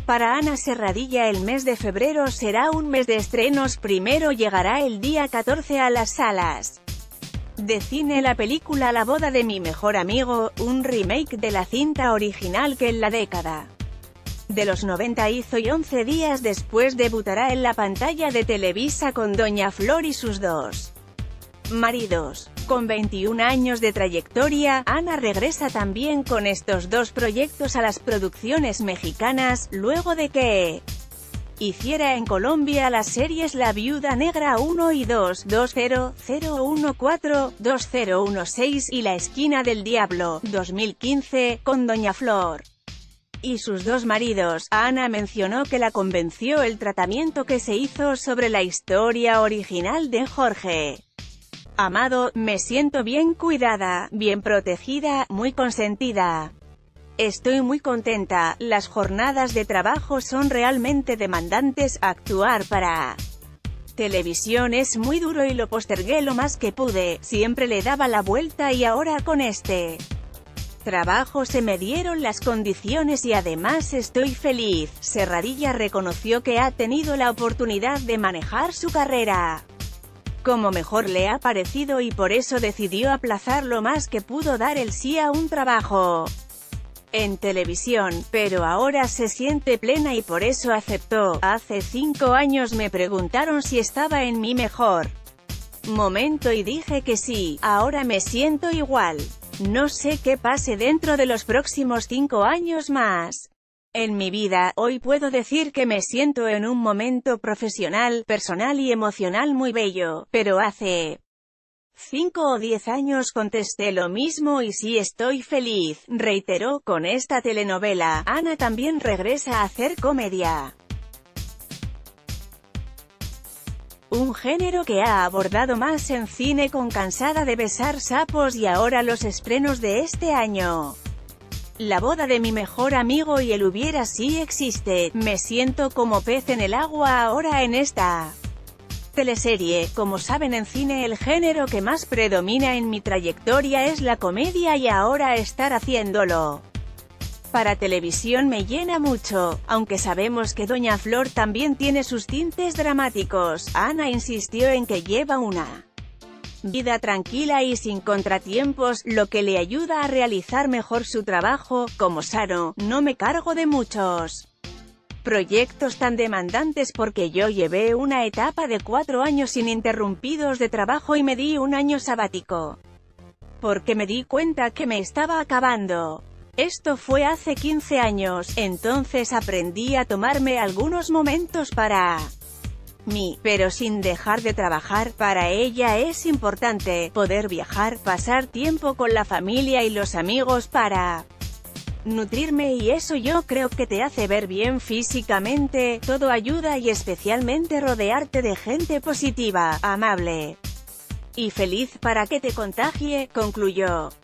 Para Ana Serradilla el mes de febrero será un mes de estrenos. Primero llegará el día 14 a las salas de cine la película La boda de mi mejor amigo, un remake de la cinta original que en la década de los 90 hizo y 11 días después debutará en la pantalla de Televisa con Doña Flor y sus dos maridos. Con 21 años de trayectoria, Ana regresa también con estos dos proyectos a las producciones mexicanas, luego de que hiciera en Colombia las series La Viuda Negra 1 y 2, 20014, 2016 y La Esquina del Diablo, 2015, con Doña Flor y sus dos maridos. Ana mencionó que la convenció el tratamiento que se hizo sobre la historia original de Jorge Amado. Me siento bien cuidada, bien protegida, muy consentida. Estoy muy contenta. Las jornadas de trabajo son realmente demandantes. Actuar para televisión es muy duro y lo postergué lo más que pude. Siempre le daba la vuelta y ahora con este trabajo se me dieron las condiciones y además estoy feliz. Serradilla reconoció que ha tenido la oportunidad de manejar su carrera como mejor le ha parecido y por eso decidió aplazar lo más que pudo, dar el sí a un trabajo en televisión, pero ahora se siente plena y por eso aceptó. Hace 5 años me preguntaron si estaba en mi mejor momento y dije que sí. Ahora me siento igual. No sé qué pase dentro de los próximos 5 años más en mi vida. Hoy puedo decir que me siento en un momento profesional, personal y emocional muy bello, pero hace 5 o 10 años contesté lo mismo y sí estoy feliz, reiteró. Con esta telenovela, Ana también regresa a hacer comedia, un género que ha abordado más en cine con Cansada de besar sapos y ahora los estrenos de este año. La boda de mi mejor amigo y El hubiera si existe. Me siento como pez en el agua ahora en esta teleserie. Como saben, en cine el género que más predomina en mi trayectoria es la comedia y ahora estar haciéndolo para televisión me llena mucho, aunque sabemos que Doña Flor también tiene sus tintes dramáticos. Ana insistió en que lleva una vida tranquila y sin contratiempos, lo que le ayuda a realizar mejor su trabajo. Como sano, no me cargo de muchos proyectos tan demandantes porque yo llevé una etapa de 4 años ininterrumpidos de trabajo y me di un año sabático porque me di cuenta que me estaba acabando. Esto fue hace 15 años, entonces aprendí a tomarme algunos momentos para mí, pero sin dejar de trabajar. Para ella es importante poder viajar, pasar tiempo con la familia y los amigos para nutrirme y eso yo creo que te hace ver bien físicamente, todo ayuda y especialmente rodearte de gente positiva, amable y feliz para que te contagie, concluyó.